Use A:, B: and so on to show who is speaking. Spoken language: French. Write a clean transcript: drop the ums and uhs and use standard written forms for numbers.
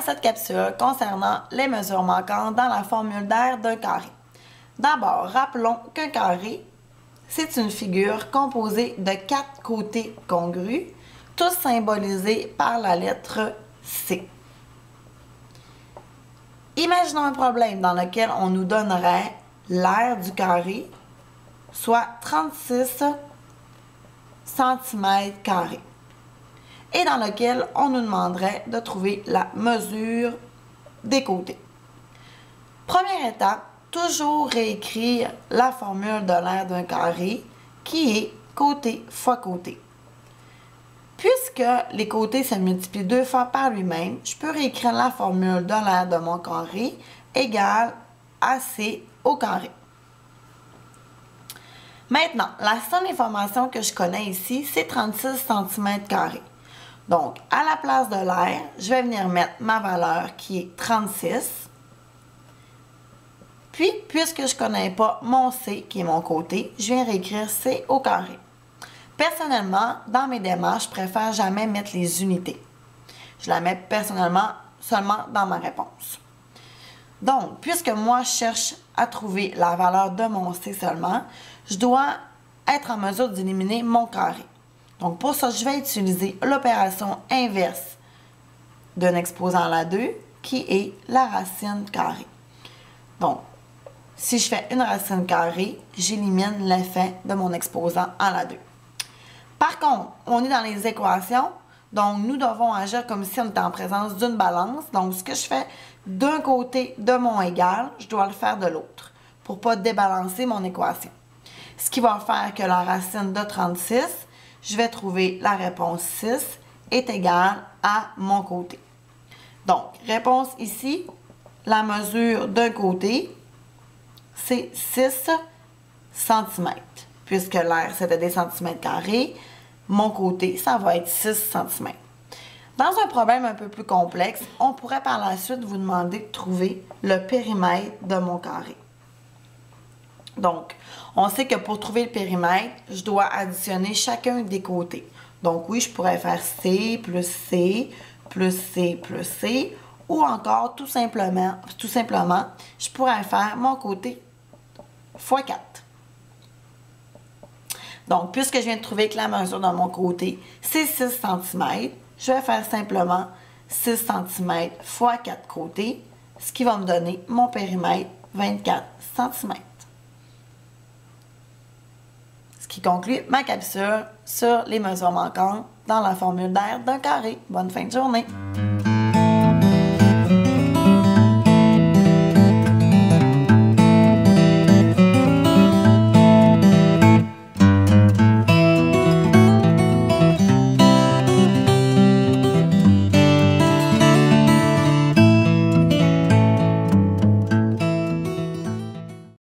A: cette capsule concernant les mesures manquantes dans la formule d'air d'un carré. D'abord, rappelons qu'un carré, c'est une figure composée de 4 côtés congrus, tous symbolisés par la lettre C. Imaginons un problème dans lequel on nous donnerait l'aire du carré, soit 36 cm², et dans lequel on nous demanderait de trouver la mesure des côtés. Première étape, toujours réécrire la formule de l'aire d'un carré qui est côté fois côté. Puisque les côtés se multiplient 2 fois par lui-même, je peux réécrire la formule de l'aire de mon carré égale AC au carré. Maintenant, la seule information que je connais ici, c'est 36 cm². Donc, à la place de l'aire, je vais venir mettre ma valeur qui est 36. Puis, puisque je ne connais pas mon C, qui est mon côté, je viens réécrire C au carré. Personnellement, dans mes démarches, je préfère jamais mettre les unités. Je la mets personnellement seulement dans ma réponse. Donc, puisque moi, je cherche à trouver la valeur de mon C seulement, je dois être en mesure d'éliminer mon carré. Donc, pour ça, je vais utiliser l'opération inverse d'un exposant à la 2, qui est la racine carrée. Donc, si je fais une racine carrée, j'élimine l'effet de mon exposant à la 2. Par contre, on est dans les équations, donc nous devons agir comme si on était en présence d'une balance. Donc, ce que je fais d'un côté de mon égal, je dois le faire de l'autre pour ne pas débalancer mon équation. Ce qui va faire que la racine de 36, je vais trouver la réponse 6 est égale à mon côté. Donc, réponse ici, la mesure d'un côté, c'est 6 cm. Puisque l'aire, c'était des centimètres carrés, mon côté, ça va être 6 cm. Dans un problème un peu plus complexe, on pourrait par la suite vous demander de trouver le périmètre de mon carré. Donc, on sait que pour trouver le périmètre, je dois additionner chacun des côtés. Donc oui, je pourrais faire C plus C plus C plus C, ou encore tout simplement, je pourrais faire mon côté fois 4. Donc, puisque je viens de trouver que la mesure de mon côté, c'est 6 cm, je vais faire simplement 6 cm fois 4 côtés, ce qui va me donner mon périmètre 24 cm. Ce qui conclut ma capsule sur les mesures manquantes dans la formule d'air d'un carré. Bonne fin de journée!